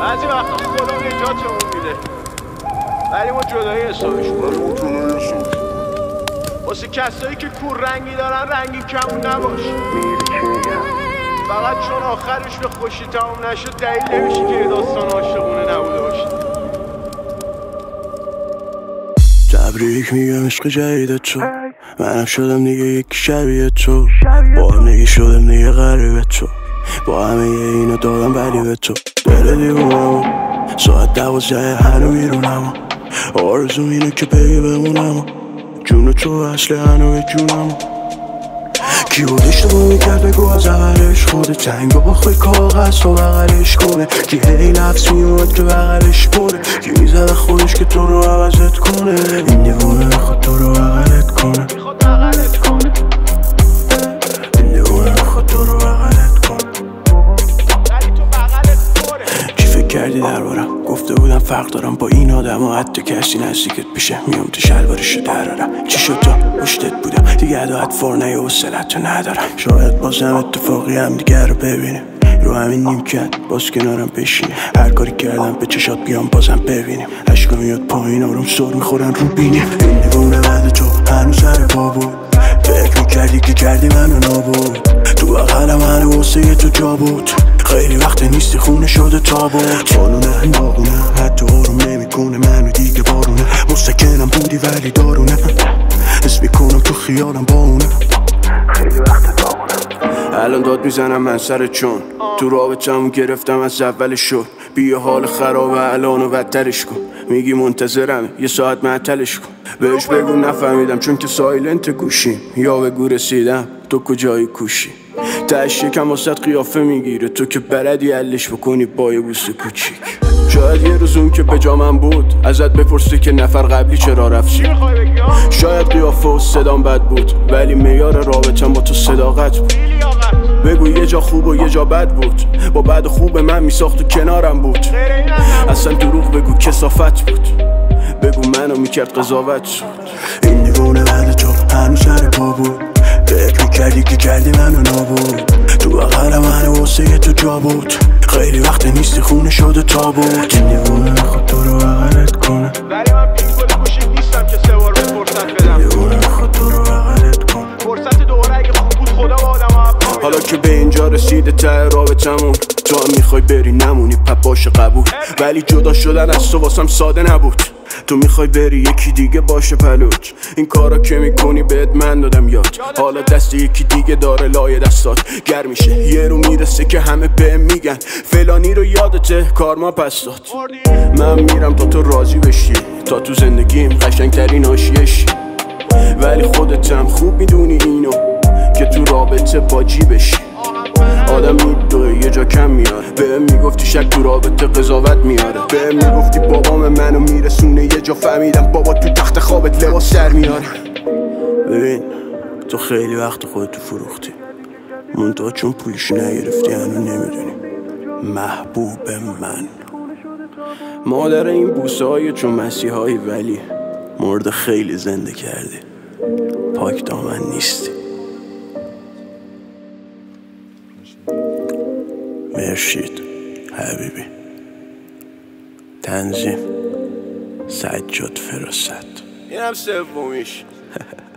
بعضی وقتا خدا نجاتمون میده ولی ما جدایی حسابش واسه کسایی که کور رنگی دارن رنگی کمون نباش. فقط چون آخرش به خوشی تموم نشد دلیل نمیشه که یه داستان عاشقونه نبوده باشه. تبریک میگم عشق جدیدت تو، منم شدم دیگه یکی شبیه تو، با هم دیگه شدم دیگه غریبه تو، با همه اینو دادم ولی به تو دل دیوونم ساعت 12 هنو بیرونم آرزوم اینه که بگی بمونم جون تو اصل هنو جونم کی بود اشتباه میکرد بگو از اولش خوده تنگ با خوی کاغذ و بغلش کنه کی هی لفظ میومد که بغلش کنه کی میزده خودش که تو رو عوضت کنه این دیوونه میخواد تو رو بغلت کنه این دیوونه میخواد تو رو بغلت کنه چی فکر کردی دربارم گفته بودم فرق دارم با این آدم و حتی کسی نزدیکت بشه میام تو شلوارشو درارم چی شد تا پشتت بودم دیگه عداعت فرنه و حوصلتو ندارم شاید بازم اتفاقی هم دیگه رو ببینیم رو همین نیمکت باز کنارم بشینیم هر کاری کردم به چشات بیام بازم ببینیم عشقا میاد پایین آروم سر میخورن رو بینیم این دیوونه بعد تو هنوز سر پا بود فکر میکردی که کردی منو نابود تو بغلم هنو واسه تو جا بود خیلی وقت نیستی خونه شده تابوت بالونه باغونه حتی آروم نمیکنه منو دیگه بارونه مستکنم بودی ولی دارونه حس میکنم تو خیالم با اونه خیلی وقت داغونه الان داد میزنم من سر چون تو رابطمون گرفتم از اولش شد بیا حال خرابه الان و بدترش کن میگی منتظرم یه ساعت معطلش کن بهش بگو نفهمیدم چون که سایلنت گوشیم یا بگو رسیدم تو کجایی کوشی تهش یکم واسط قیافه میگیره تو که بلدی علش بکنی با یه بوس کوچیک شاید یه روز اون که به جامم بود ازت بپرسی که نفر قبلی چرا رفتی شاید قیافه و صدام بد بود ولی معیار رابطم با تو صداقت بود بگو یه جا خوب و یه جا بد بود با بد و خوب من میساخت و کنارم بود اصلا دروغ بگو کثافت بود بگو منو میکرد قضاوت شد این دیوونه بعد تو هنوز سر پا بود فکر میکردی که کردی منو نابود تو بغلم منو واسه تو جا بود خیلی وقت نیستی خونه شده تابوت این دیوونه میخواد تو رو بغلت کنه ولی من پینکل گوشی نیستم که سه بار به فرصت بدم این دیوونه میخواد تو رو بغلت کنه فرصت دوباره اگه خوب بود خدا با آدم ها حالا که به اینجا رسیده ته رابطمون تو هم میخوای بری نمونی پپ باشه قبول ولی جدا شدن از تو واسم ساده نبود تو میخوای بری یکی دیگه باشه پلوچ این کارا که میکنی بهت من دادم یاد حالا دست یکی دیگه داره لای دستات گر میشه یه رو میرسه که همه بهم میگن فلانی رو یادته کارما پس داد من میرم تا تو راضی بشی تا تو زندگیم قشنگترین آشیشی ولی خودت هم خوب میدونی اینو که تو رابطه باجی بشی آدم میدوه یه جا کم میاره بهم میگفتی شک تو رابطه قضاوت میاره بهم میگفتی بابام منو میرسونه یه جا فهمیدم بابا تو تخت خوابت لباس سر میاره ببین تو خیلی وقت خودتو فروختی منتها چون پولش نگرفتی هنو نمیدونی محبوب من مادر این بوسه های چون مسیحایی ولی مورد خیلی زنده کردی پاک دامن نیستی مرشید حبیبی تنظیم سجاد فراست اینم سومیش